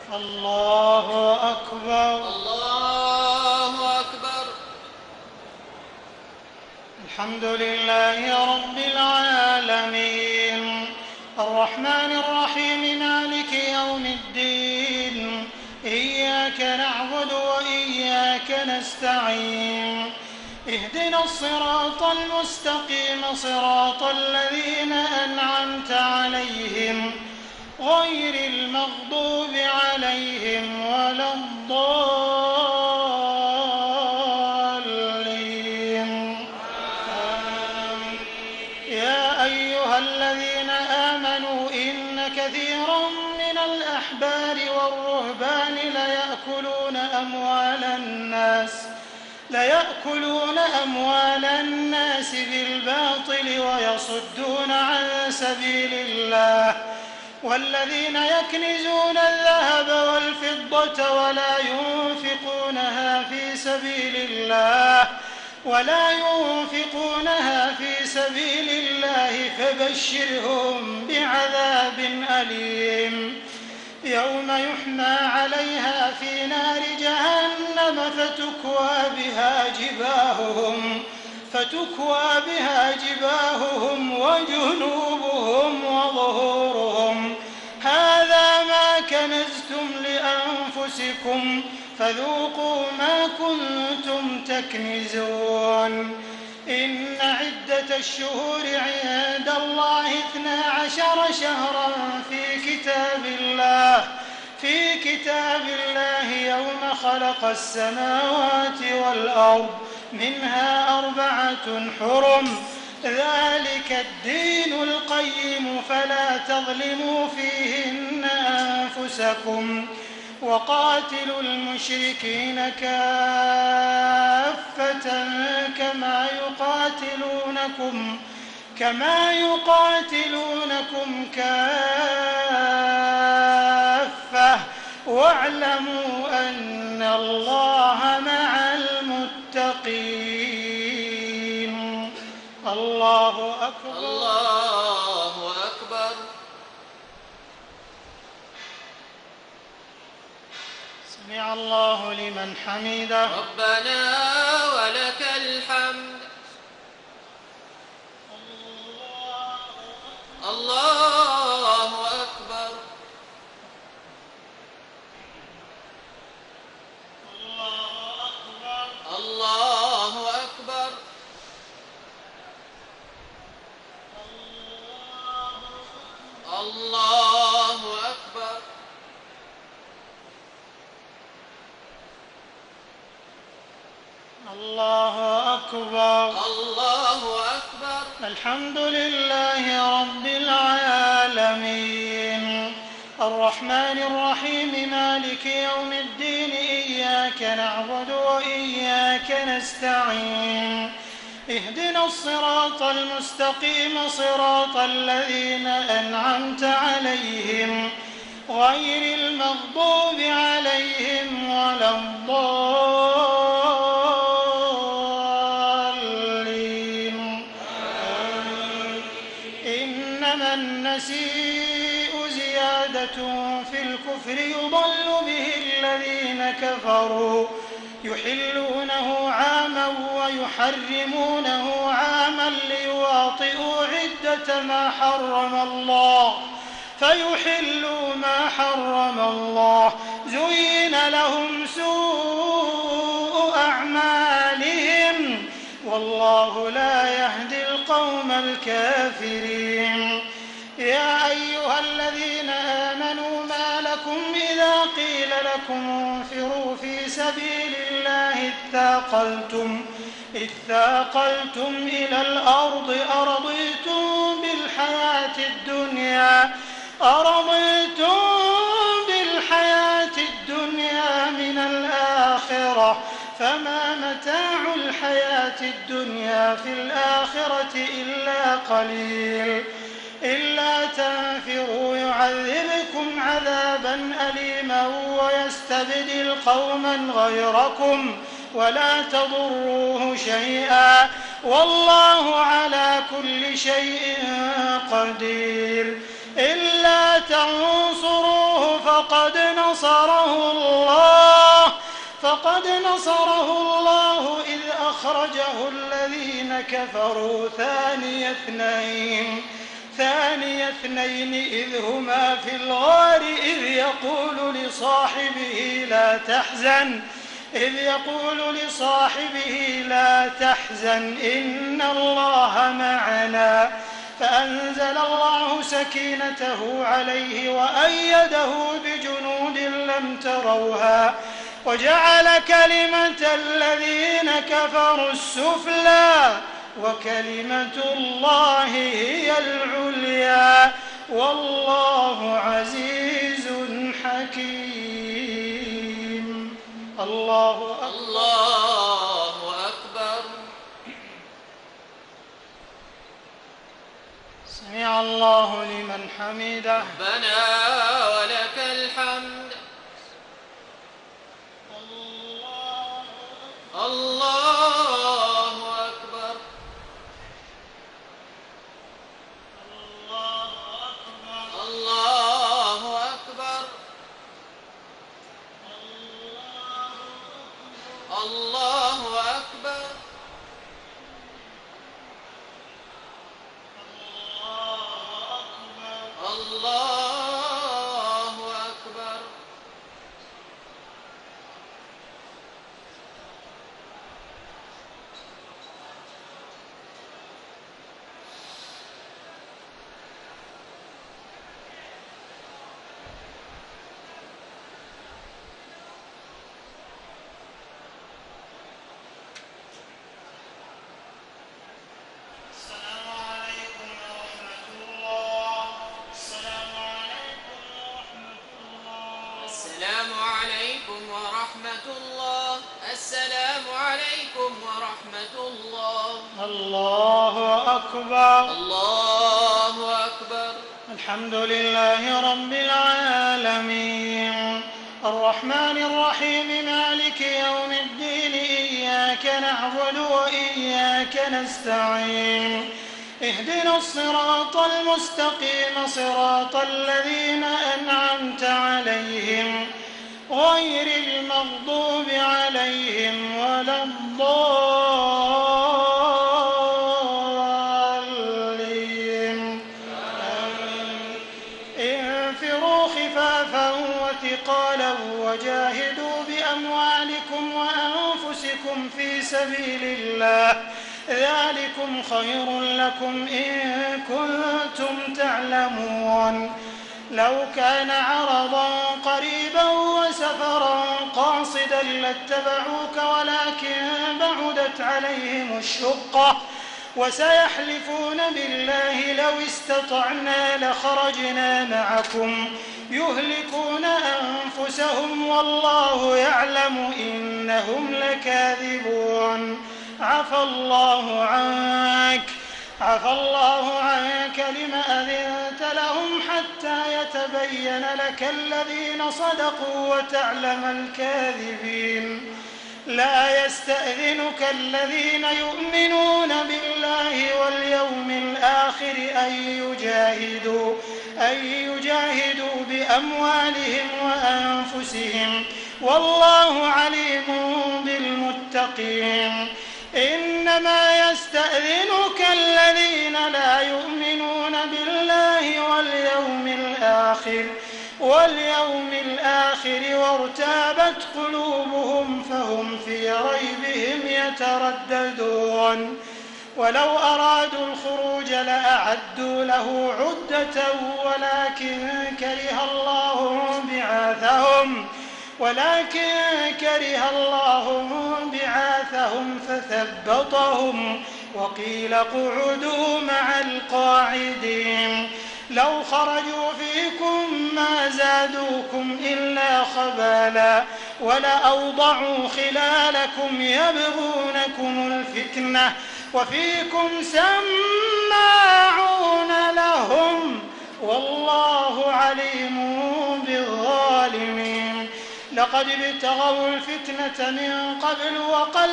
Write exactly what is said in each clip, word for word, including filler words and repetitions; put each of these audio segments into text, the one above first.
الله أكبر. الله أكبر. الحمد لله رب العالمين الرحمن الرحيم مالك يوم الدين إياك نعبد وإياك نستعين اهدنا الصراط المستقيم صراط الذين أنعمت عليهم غير المغضوب عليهم ولا الضالين. آمين. يا أيها الذين آمنوا إن كثيرا من الأحبار والرهبان ليأكلون أموال الناس ليأكلون أموال الناس بالباطل ويصدون عن سبيل الله والذين يكنزون الذهب والفضة ولا ينفقونها في سبيل الله ولا ينفقونها في سبيل الله فبشرهم بعذاب أليم يوم يحمى عليها في نار جهنم فتكوى بها جباههم فتكوى بها جباههم وجنوبهم وظهورهم هذا ما كنزتم لأنفسكم فذوقوا ما كنتم تكنزون. إن عدة الشهور عند الله اثنا عشر شهرا في كتاب الله في كتاب الله يوم خلق السماوات والأرض منها أربعة حرم ذلك الدين القيم فلا تظلموا فيهن أنفسكم وقاتلوا المشركين كافة كما يقاتلونكم كما يقاتلونكم كافة واعلموا أن الله مع المتقين. الله أكبر. الله أكبر. سمع الله لمن حمده. ربنا ولك الحمد. الله أكبر. الله أكبر. الله أكبر. الله أكبر. الله أكبر. الحمد لله رب العالمين الرحمن الرحيم مالك يوم الدين إياك نعبد وإياك نستعين اهدنا الصراط المستقيم صراط الذين أنعمت عليهم غير المغضوب عليهم ولا الضالين. إنما النسيء زيادة في الكفر يضل به الذين كفروا يحلونه عاما ويحرمونه عاما ليواطئوا عدة ما حرم الله فيحلوا ما حرم الله زين لهم سوء أعمالهم والله لا يهدي القوم الكافرين. يا أيها الذين آمنوا ما لكم إذا قيل لكم انفروا في سبيل الله اثاقلتم اثاقلتم إلى الأرض أرضيتم بالحياة الدنيا أرضيتم بالحياة الدنيا من الآخرة فما متاع الحياة الدنيا في الآخرة إلا قليل. إلا تنفروا يعذبكم عذابا أليما ويستبدل قوما غيركم ولا تضروه شيئا والله على كل شيء قدير. إلا تنصروه فقد نصره الله فقد نصره الله إذ أخرجه الذين كفروا ثاني اثنين ثاني اثنين إذ هما في الغار إذ يقول لصاحبه لا تحزن إذ يقول لصاحبه لا تحزن إن الله معنا فأنزل الله سكينته عليه وأيده بجنود لم تروها وجعل كلمة الذين كفروا السفلى وكلمة الله هي العليا والله عزيز حكيم. الله أكبر. الله أكبر. سمع الله لمن حمده. ربنا ولك الحمد. الله أكبر. الله أكبر. الله أكبر. الله أكبر. السلام عليكم ورحمة الله. السلام عليكم ورحمة الله. الله أكبر. الله أكبر. الحمد لله رب العالمين الرحمن الرحيم مالك يوم الدين إياك نعبد وإياك نستعين اهدنا الصراط المستقيم صراط الذين أنعمت عليهم غير المغضوب عليهم ولا الضالين. انفروا خفافا وثقالا وجاهدوا بأموالكم وأنفسكم في سبيل الله ذلكم خير لكم إن كنتم تعلمون. لو كان عرضا قريبا وسفرا قاصدا لاتبعوك ولكن بعدت عليهم الشقة وسيحلفون بالله لو استطعنا لخرجنا معكم يهلكون أنفسهم والله يعلم إنهم لكاذبون. عفى الله عنك عفى الله عنك لم أذنت لهم حتى يتبين لك الذين صدقوا وتعلم الكاذبين. لا يستأذنك الذين يؤمنون بالله واليوم الآخر أن يجاهدوا أن يجاهدوا بأموالهم وأنفسهم والله عليم بالمتقين. إنما يستأذنك الذين لا يؤمنون بالله واليوم الآخر واليوم الآخر وارتابت قلوبهم فهم في ريبهم يترددون. ولو أرادوا الخروج لأعدوا له عدة ولكن كره الله بعاثهم ولكن كره الله بعاثهم فثبطهم وقيل اقعدوا مع القاعدين. لو خرجوا فيكم ما زادوكم إلا خبالا ولأوضعوا خلالكم يبغونكم الفتنة وفيكم سماعون لهم والله عليم بالظالمين. لقد ابتغوا الفتنة من قبل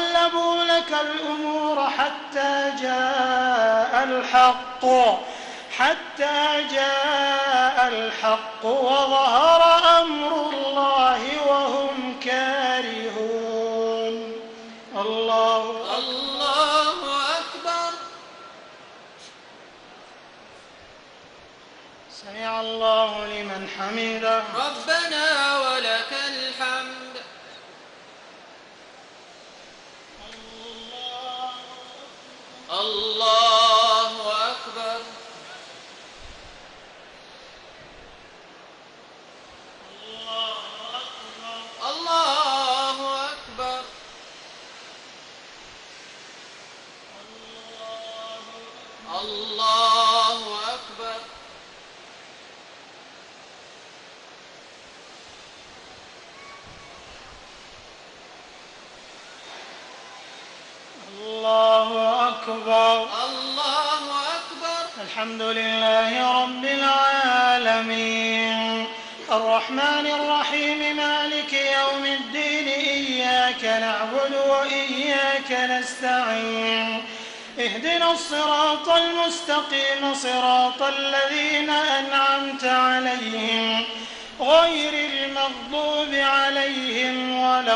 وقلبوا لك الأمور حتى جاء الحق حتى جاء الحق وظهر أمر الله وهم كارهون. الله الله أكبر. سمع الله لمن حمده. ربنا ولك الحمد. الله أكبر. الله أكبر. الله أكبر. الله أكبر. الله أكبر. الحمد لله رب العالمين الرحمن الرحيم مالك يوم الدين إياك نعبد وإياك نستعين اهدنا الصراط المستقيم صراط الذين أنعمت عليهم غير المغضوب عليهم ولا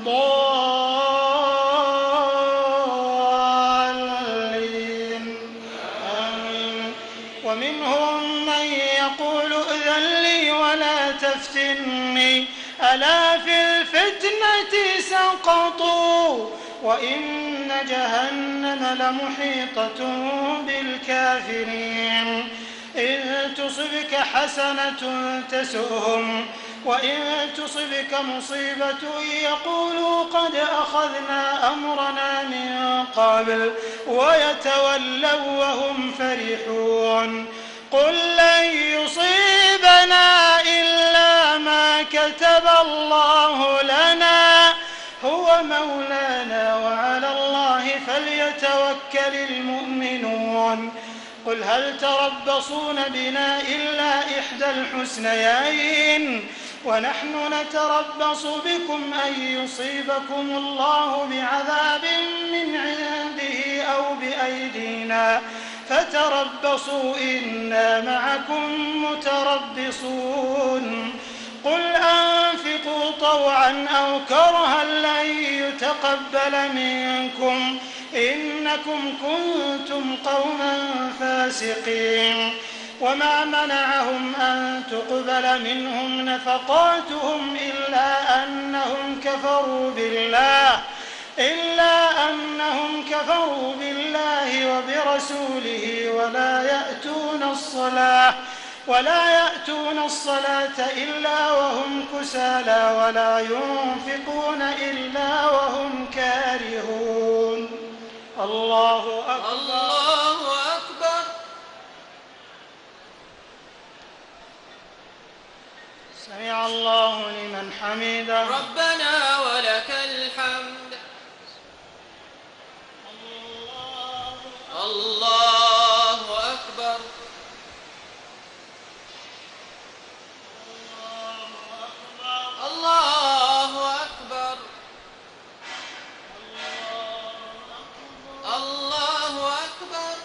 الضالين آمين. ومنهم من يقول ائذن لي ولا تفتني ألا في الفتنة سقطوا وإن جهنم لمحيطة بالكافرين إن تصبك حسنة تسؤهم وإن تصبك مصيبة يقولوا قد أخذنا أمرنا من قبل ويتولوا وهم فرحون قل لن يصيبنا إلا ما كتب الله لنا هو مولانا وعلى الله فليتوكل المؤمنون قل هل تربصون بنا إلا إحدى الحسنيين ونحن نتربص بكم أن يصيبكم الله بعذاب من عنده أو بأيدينا فتربصوا إنا معكم متربصون قل أنفقوا طوعا أو كرها لن يتقبل منكم إنكم كنتم قوما فاسقين وما منعهم أن تقبل منهم نفقاتهم إلا أنهم كفروا بالله إلا أنهم كفروا بالله وبرسوله ولا يأتون الصلاة ولا يأتون الصلاة إلا وهم كسالى ولا ينفقون إلا وهم كارهون الله أكبر. الله أكبر. سمع الله لمن حمده. ربنا ولك الحمد. الله أكبر. الله أكبر. الله أكبر.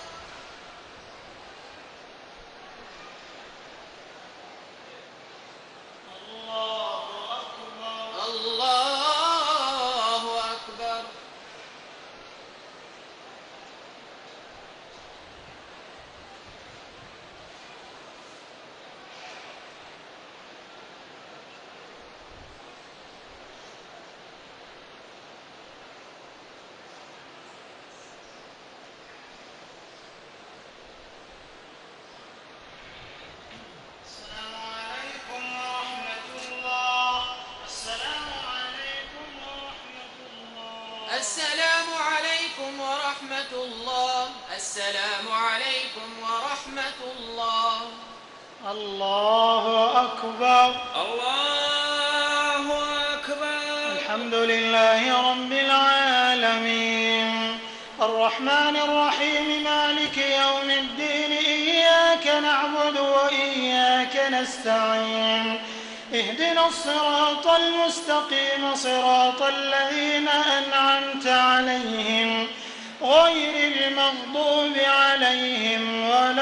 الله أكبر. السلام عليكم ورحمة الله. السلام عليكم ورحمة الله. الله أكبر. الله أكبر. الحمد لله رب العالمين الرحمن الرحيم مالك يوم الدين إياك نعبد وإياك نستعين اهدنا الصراط المستقيم صراط الذين أنعمت عليهم غير المغضوب عليهم ولا الضالين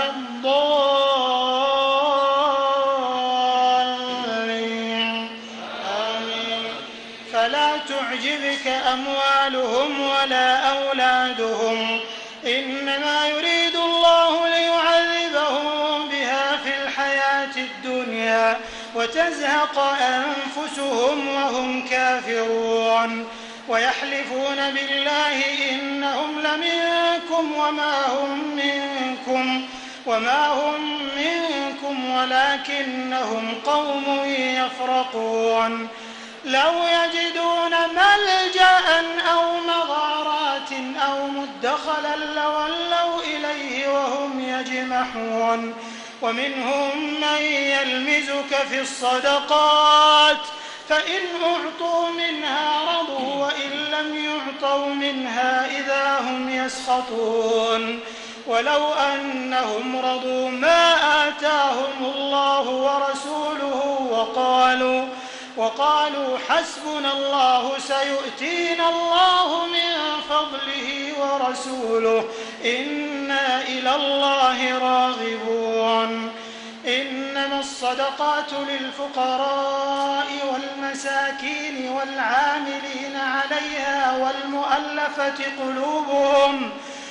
الضالين آمين. فلا تعجبك أموالهم ولا أولادهم إنما يريد الله ليعذبهم بها في الحياة الدنيا وتزهق أنفسهم وهم كافرون ويحلفون بالله إنهم لمنكم وما هم منكم وما هم منكم ولكنهم قوم يفرقون لو يجدون ملجأ أو مغارات أو مدخلا لولوا إليه وهم يجمحون ومنهم من يلمزك في الصدقات فإن أعطوا منها رضوا وإن لم يعطوا منها إذا هم يسخطون ولو أنهم رضوا ما آتاهم الله ورسوله وقالوا وقالوا حسبنا الله سيؤتينا الله من فضله ورسوله إنا إلى الله راغبون إنما الصدقات للفقراء والمساكين والعاملين عليها والمؤلفة قلوبهم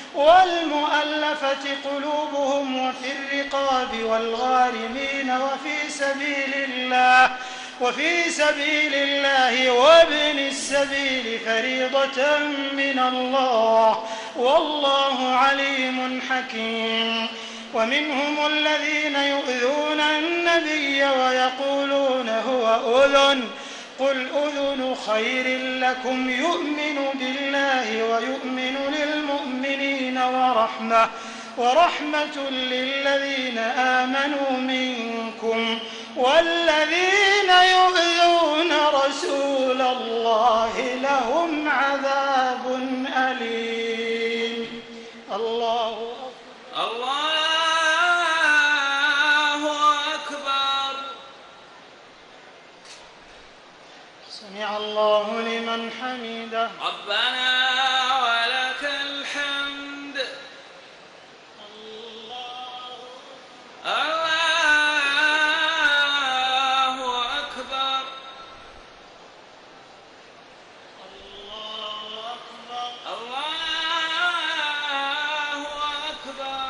والمؤلفة قلوبهم وفي الرقاب والغارمين وفي سبيل الله وفي سبيل الله وابن السبيل فريضة من الله والله عليم حكيم ومنهم الذين يؤذون النبي ويقولون هو أذن قل أذن خير لكم يؤمن بالله ويؤمن للمؤمنين ورحمة ورحمة للذين آمنوا منكم والذين يؤذون رسول الله لهم عذاب أليم. الله أكبر. الله أكبر. سمع الله لمن حمده. ربنا ولك الحمد. الله الله أكبر. الله أكبر. الله أكبر.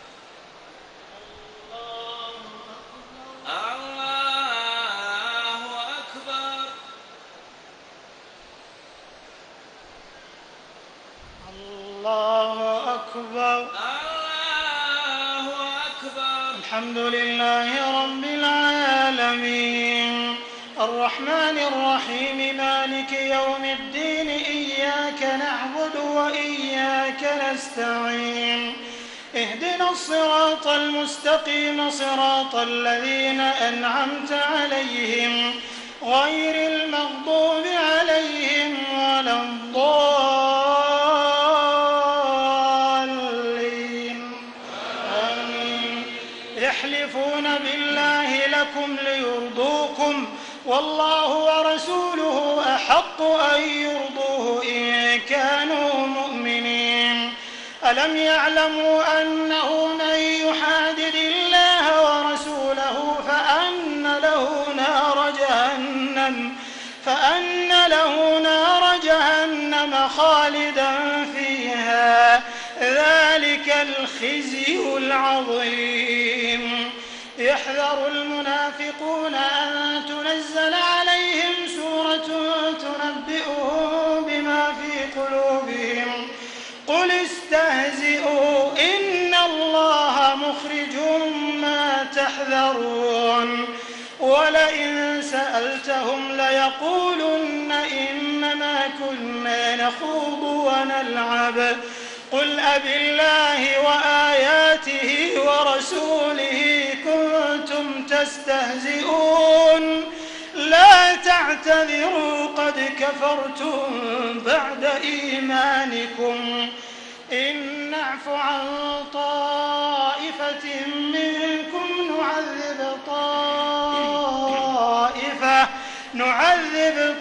الله أكبر. الله أكبر. الله أكبر. الحمد لله رب العالمين الرحمن الرحيم مالك يوم الدين إياك نعبد وإياك نستعين اهدنا الصراط المستقيم صراط الذين أنعمت عليهم غير المغضوب عليهم ولا الضالين آمين. يحلفون بالله لكم ليرضوكم والله ورسوله أحق أن يرضوه إن كانوا مؤمنين ألم يعلموا أنه من يحادد الله ورسوله فأن له نار جهنم فأن له نار جهنم خالدا فيها ذلك الخزي العظيم. يحذر المنافقون أن تنزل عليهم سورة تنبئهم بما في قلوبهم قل استهزئوا إن الله مخرج ما تحذرون ولئن سألتهم ليقولن إنما كنا نخوض ونلعب قل أبالله وآياته ورسوله كنتم تستهزئون لا تعتذروا قد كفرتم بعد إيمانكم إن نعف عن طائفة منكم نعذب طائفة نعذب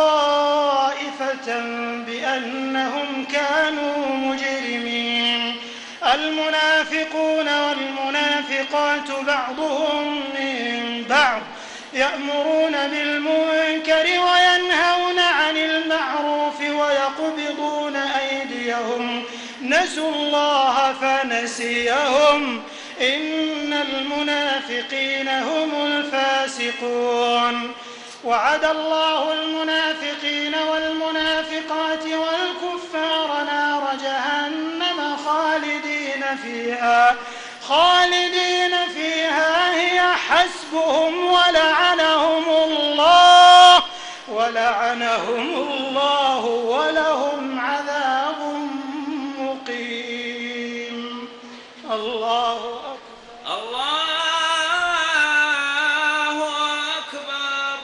طائفة بأنهم كانوا مجرمين. المنافقون والمنافقات والمنافقات بعضهم من بعض يأمرون بالمنكر وينهون عن المعروف ويقبضون أيديهم نسوا الله فنسيهم إن المنافقين هم الفاسقون. وعد الله المنافقين والمنافقات والكفار نار جهنم خالدين فيها خالدين فيها هي حسبهم ولعنهم الله ولعنهم الله ولهم عذاب مقيم. الله أكبر. الله أكبر.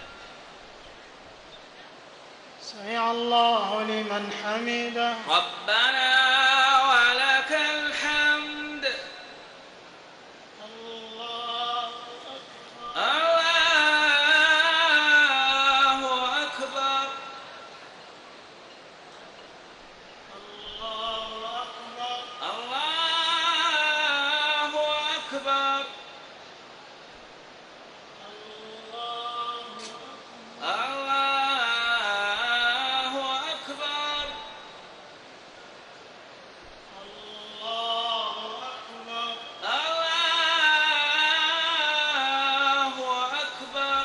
سمع الله لمن حمده. ربنا ولك الحمد. الله أكبر. الله أكبر. الله أكبر. الله أكبر. الله أكبر. الله أكبر. الله أكبر.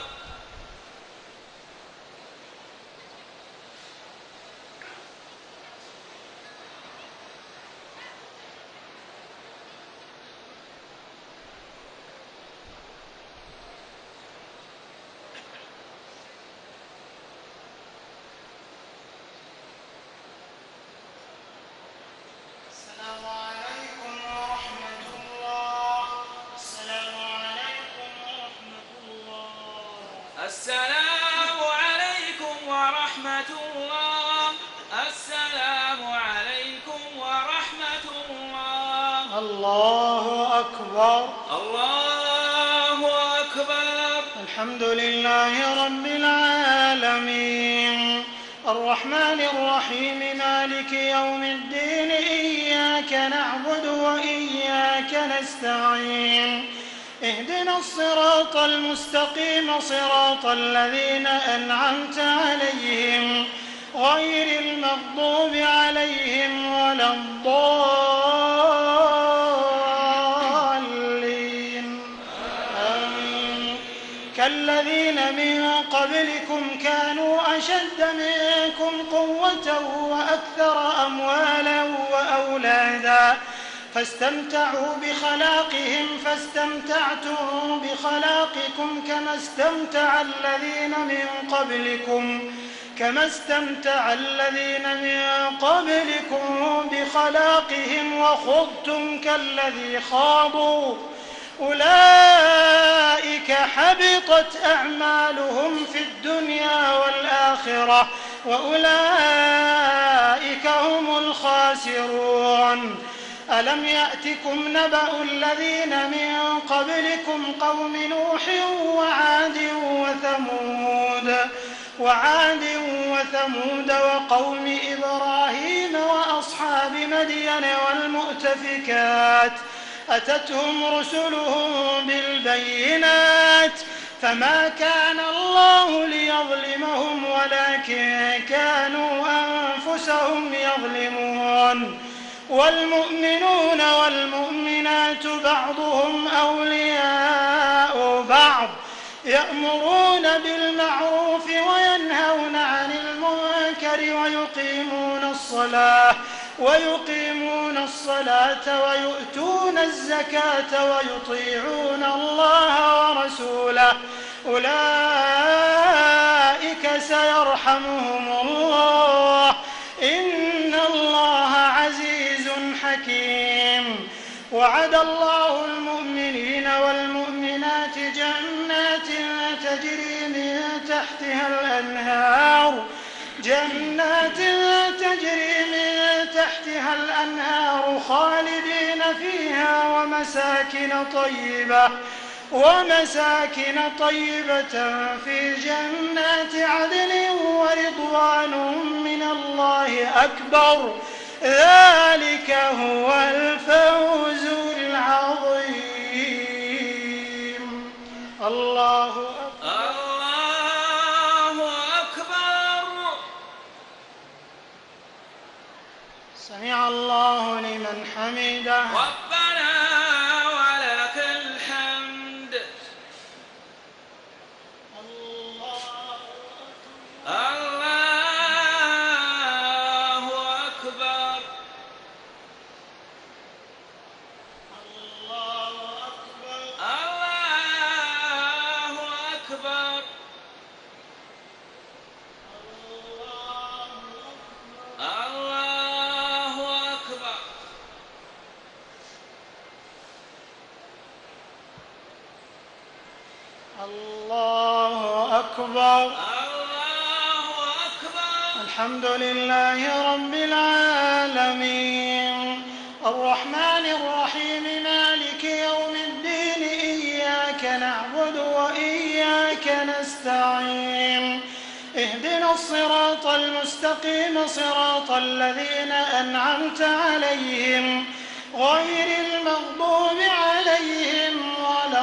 السلام عليكم ورحمة الله. السلام عليكم ورحمة الله. السلام عليكم ورحمة الله. السلام عليكم ورحمة الله. الله أكبر. الله أكبر. الحمد لله رب العالمين الرحمن الرحيم مالك يوم الدين إياك نعبد وإياك نستعين اهدنا الصراط المستقيم صراط الذين أنعمت عليهم غير المغضوب عليهم ولا الضالين آمين. كالذين من قبلكم كانوا أشد منكم قوة وأكثر أموالا وأولادا فاستمتعوا بخلاقهم فاستمتعتم بخلاقكم كما استمتع الذين من قبلكم كما استمتع الذين من قبلكم بخلاقهم وخضتم كالذي خاضوا أولئك حبطت أعمالهم في الدنيا والآخرة وأولئك هم الخاسرون. ألم يأتكم نبأ الذين من قبلكم قوم نوح وعاد وثمود وعاد وثمود وقوم إبراهيم وأصحاب مدين والمؤتفكات أتتهم رسلهم بالبينات فما كان الله ليظلمهم ولكن كانوا أنفسهم يظلمون. والمؤمنون والمؤمنات بعضهم أولياء بعض يأمرون بالمعروف وينهون عن المنكر ويقيمون الصلاة ويقيمون الصلاة ويؤتون الزكاة ويطيعون الله ورسوله أولئك سيرحمهم الله إن الله عزيز حكيم. وعد الله المؤمنين والمؤمنات جنات تجري من تحتها الأنهار جنات تجري من تحتها الأنهار خالدين فيها ومساكن طيبة ومساكن طيبة في جنات عدن ورضوان من الله أكبر ذلك هو الفوز العظيم. الله أكبر. الله أكبر. سمع الله لمن حمده. ربنا ولك الحمد. الله أكبر. الله أكبر. الله أكبر. الله أكبر. الله أكبر. الله أكبر. الحمد لله رب العالمين الرحمن الرحيم مالك يوم الدين إياك نعبد وإياك نستعين اهدنا الصراط المستقيم صراط الذين أنعمت عليهم غير المغضوب عليهم ولا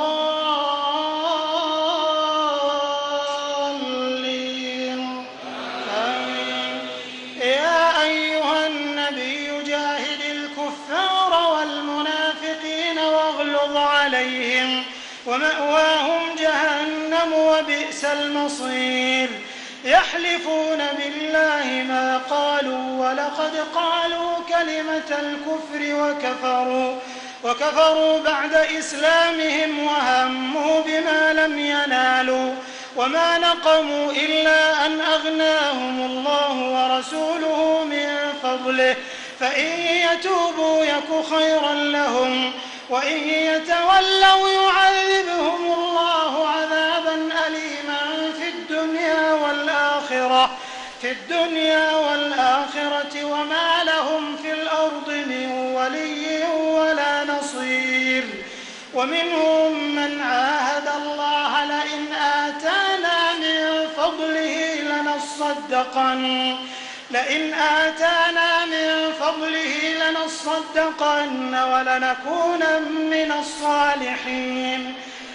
الضالين آمين. يا أيها النبي جاهد الكفار والمنافقين واغلظ عليهم ومأواهم جهنم وبئس المصير يحلفون بالله ما قالوا ولقد قالوا كلمة الكفر وكفروا وكفروا بعد إسلامهم وهموا بما لم ينالوا وما نقموا إلا أن أغناهم الله ورسوله من فضله فإن يتوبوا يك خيرا لهم وإن يتولوا يعذبهم الله عذابا أليما في الدنيا والآخرة في الدنيا والآخرة وما لهم في الأرض من ولي ولا نصير. ومنهم من عاهد الله لئن آتانا من فضله لنصدقن لئن آتانا من فضله لنصدقن ولنكونن من الصالحين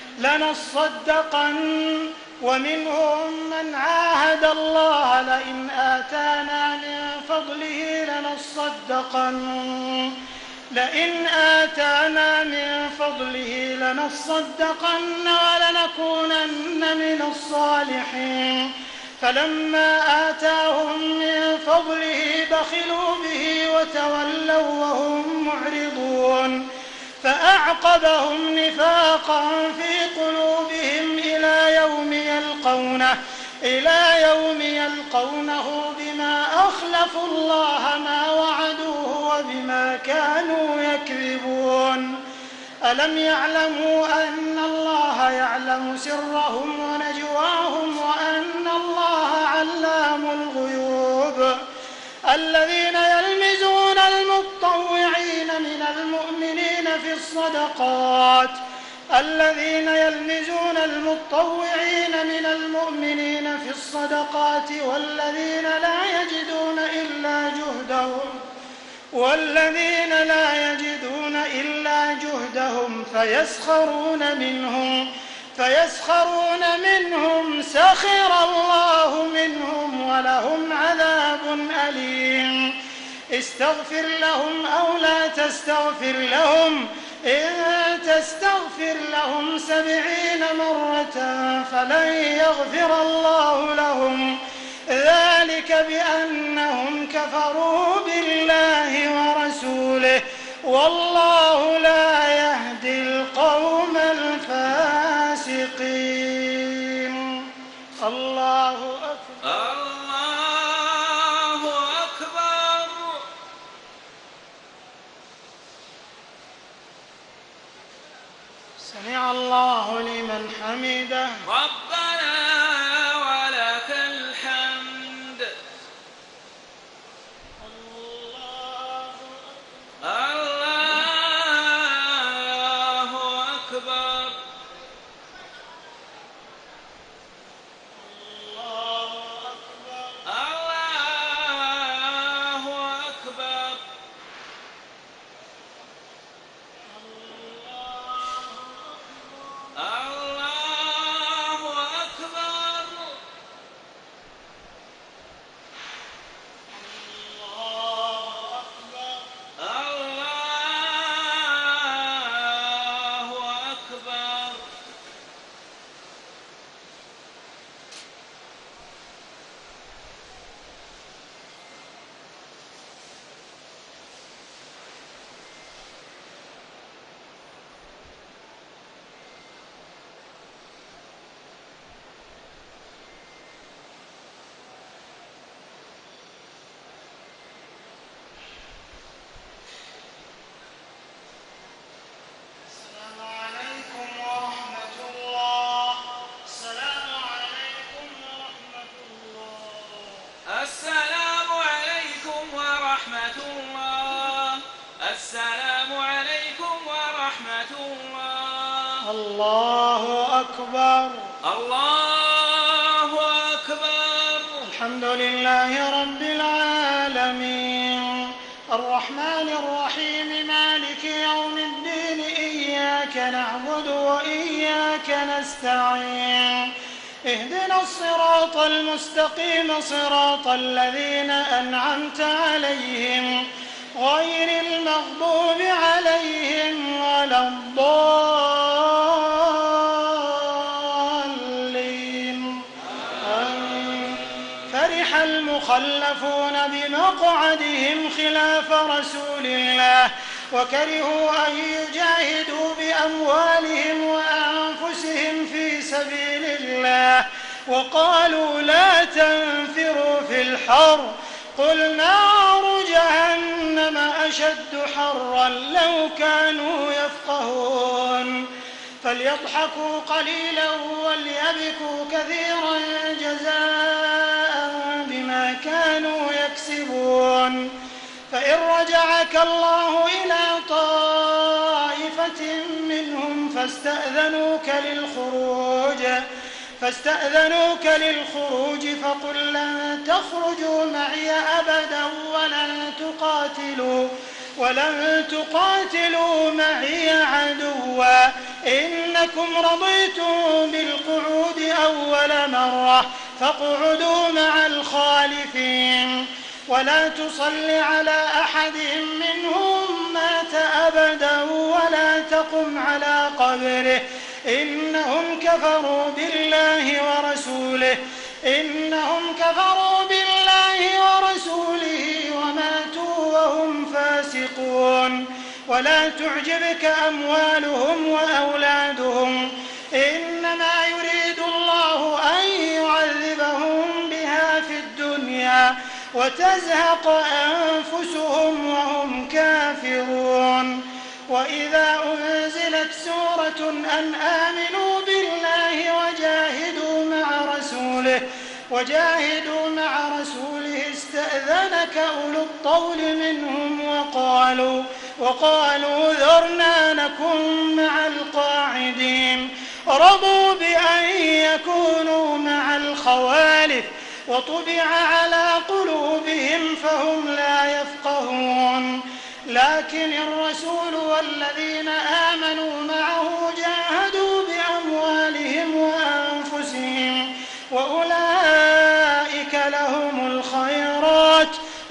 لنصدقن ومنهم من عاهد الله لئن آتانا من فضله لنصدقن لئن آتانا من فضله لنصدقن ولنكونن من الصالحين فلما آتاهم من فضله بخلوا به وتولوا وهم معرضون فأعقبهم نفاقا في قلوبهم إلى يوم يلقونه إلى يوم يلقونه بما أخلفوا الله ما وعدوه وبما كانوا يكذبون. ألم يعلموا أن الله يعلم سرهم ونجواهم وأن الله علام الغيوب. الذين يلمزون المتطوعين من المؤمنين في الصدقات الذين يلمزون المتطوعين من المؤمنين في الصدقات والذين لا يجدون إلا جهدهم والذين لا يجدون إلا جهدهم فيسخرون منهم فيسخرون منهم سخر الله منهم ولهم عذاب أليم. استغفر لهم أو لا تستغفر لهم إن تستغفر لهم سبعين مرة فلن يغفر الله لهم ذلك بأنهم كفروا بالله ورسوله والله لا يهدي القوم الفاسقين. الله أكبر. الله أكبر. سمع الله لمن حمده. ربنا ولك الحمد. الله أكبر. الله أكبر. الله الله أكبر. الله أكبر. الحمد لله رب العالمين الرحمن الرحيم مالك يوم الدين إياك نعبد وإياك نستعين اهدنا الصراط المستقيم صراط الذين أنعمت عليهم غير المغضوب عليهم ولا الضالين آمين. فرح المخلفون بمقعدهم خلاف رسول الله وكرهوا أن يجاهدوا بأموالهم وأنفسهم في سبيل الله وقالوا لا تنفروا في الحر قل نار جهنم أشد حرا لو كانوا يفقهون فليضحكوا قليلا وليبكوا كثيرا جزاء بما كانوا يكسبون فإن رجعك الله إلى طائفة منهم فاستأذنوك للخروج فاستأذنوك للخروج فقل لن تخرجوا معي أبدا ولن تقاتلوا ولن تقاتلوا معي عدوا إنكم رضيتم بالقعود أول مرة فاقعدوا مع الخالفين ولا تصل على أحد منهم مات أبدا ولا تقم على قبره إنهم كفروا بالله ورسوله إنهم كفروا بالله ورسوله وماتوا وهم فاسقون ولا تعجبك أموالهم وأولادهم إنما يريد الله أن يعذبهم بها في الدنيا وتزهق أنفسهم وهم كافرون وإذا أنزلت سورة أن آمنوا بالله وجاهدوا مع رسوله وجاهدوا مع رسوله استأذنك أولو الطول منهم وقالوا وقالوا ذرنا نكن مع القاعدين رضوا بأن يكونوا مع الخوالف وطبع على قلوبهم فهم لا يفقهون لكن الرسول والذين آمنوا معه جاهدوا بأموالهم وأنفسهم وأولئك لهم الخيرات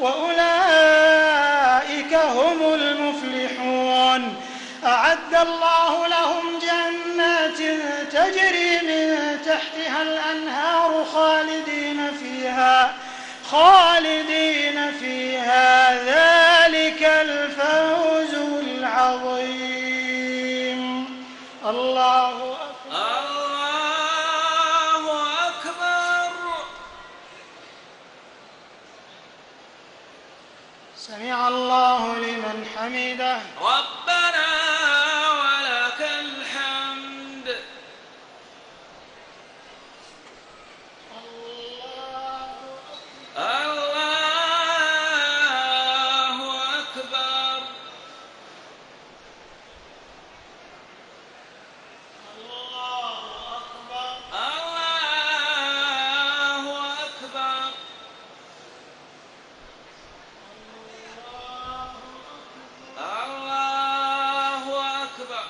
وأولئك هم المفلحون أعد الله لهم جنات تجري من تحتها الأنهار خالدين فيها خالدين فيها ذلك الفوز العظيم. الله أكبر. الله أكبر. سمع الله لمن حمده. ربنا ولك الحمد. الله أكبر. الله أكبر. الله أكبر. الله أكبر.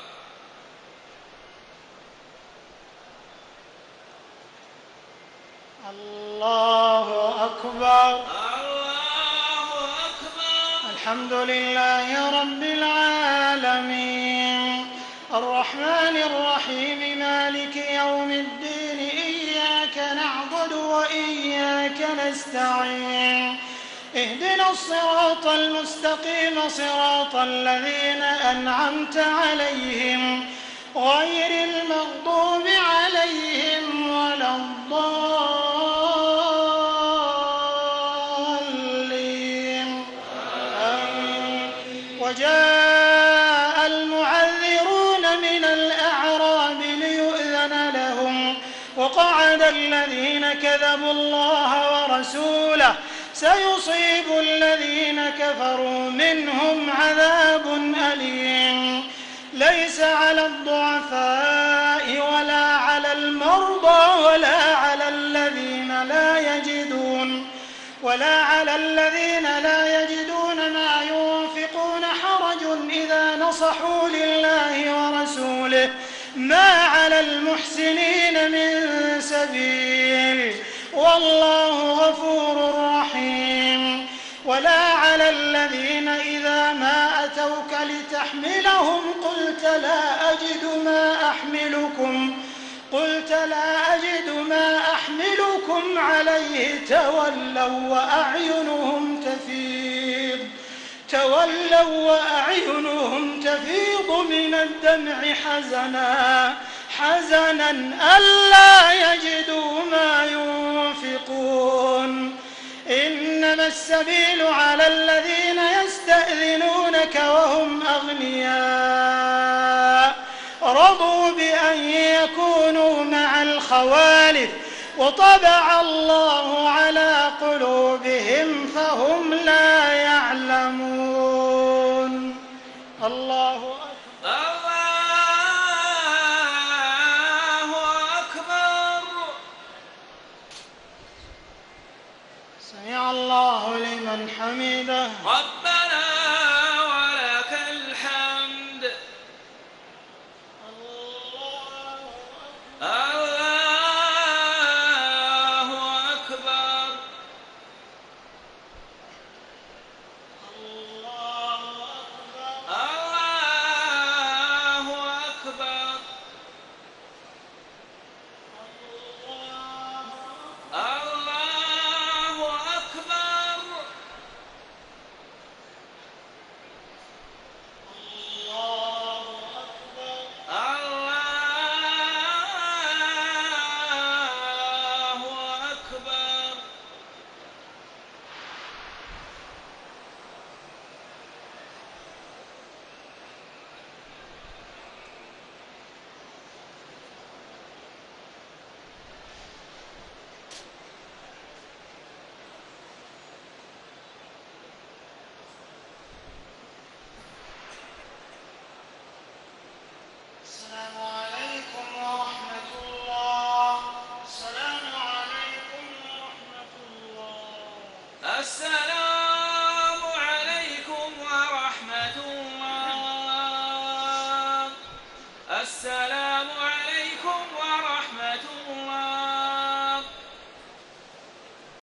الله أكبر. الله أكبر. الحمد لله رب العالمين الرحمن الرحيم مالك يوم الدين إياك نعبد وإياك نستعين اهدنا الصراط المستقيم صراط الذين أنعمت عليهم غير المغضوب عليهم ولا الضالين آمين. وجاء المعذرون من الأعراب ليؤذن لهم وقعد الذين كذبوا الله ورسوله سيصيب الذين كفروا منهم عذاب أليم ليس على الضعفاء ولا على المرضى ولا على الذين لا يجدون ولا على الذين لا يجدون ما ينفقون حرج إذا نصحوا لله ورسوله ما على المحسنين من سبيل والله غفور رحيم. ولا على الذين إذا ما أتوك لتحملهم قلت لا أجد ما أحملكم قلت لا أجد ما أحملكم عليه تولوا وأعينهم تفيض تولوا وأعينهم تفيض من الدمع حزنا حزنا ألا يجدوا ما ينفقون. إنما السبيل على الذين يستأذنونك وهم أغنياء رضوا بأن يكونوا مع الخوالف وطبع الله على قلوبهم فهم لا يعلمون.